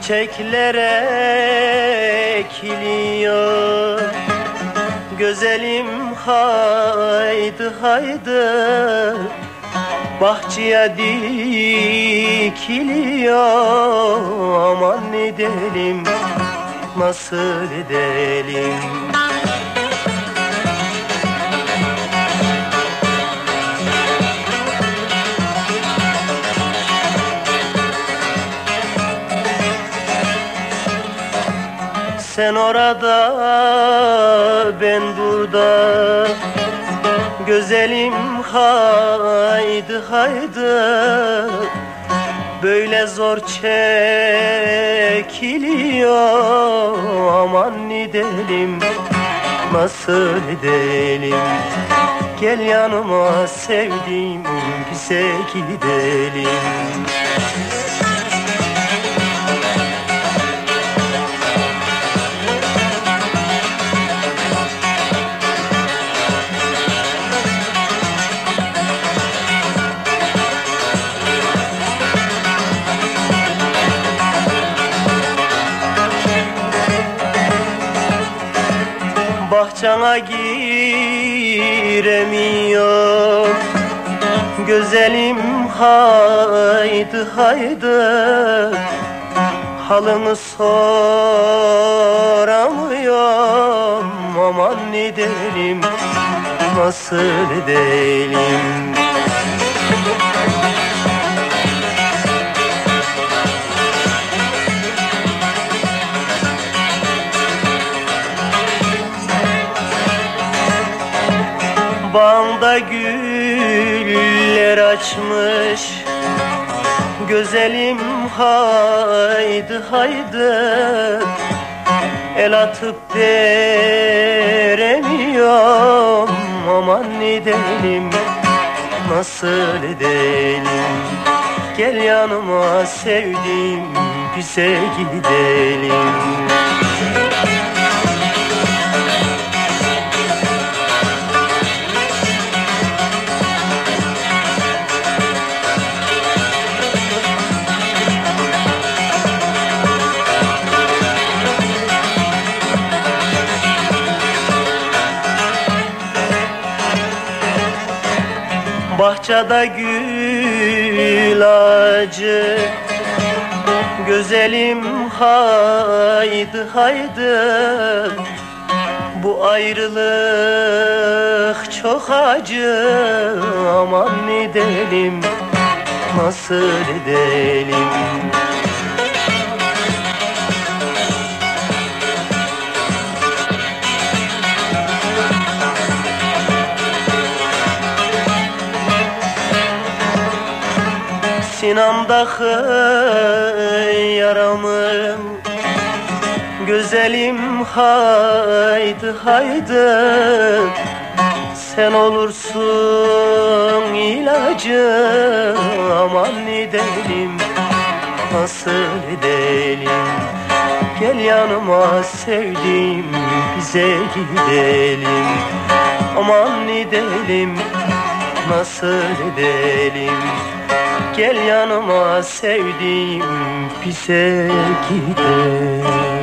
Çiçekler ekiliyor, güzelim haydi haydi, bahçeye dikiliyor. Aman edelim, nasıl edelim? Sen orada, ben burada, güzelim haydi haydi, böyle zor çekiliyor. Aman edelim, nasıl edelim? Gel yanıma sevdiğim, bize gidelim. Bahçana giremiyor, güzelim haydi haydi, halını soramıyorum. Aman edelim, nasıl edelim? Bağımda güller açmış, güzelim haydi haydi, el atıp veremiyorum. Aman edelim, nasıl edelim? Gel yanıma sevdiğim, bize gidelim. Bahçede gül ağacı, güzelim haydi haydi, bu ayrılık çok acı. Aman edelim, nasıl edelim? Sinamdaki yaramı, güzelim haydi haydi, sen olursun ilacı. Aman edelim, nasıl edelim? Gel yanıma sevdiğim, bize gidelim. Aman edelim, nasıl edelim? Gel yanıma sevdiğim, bize gidelim.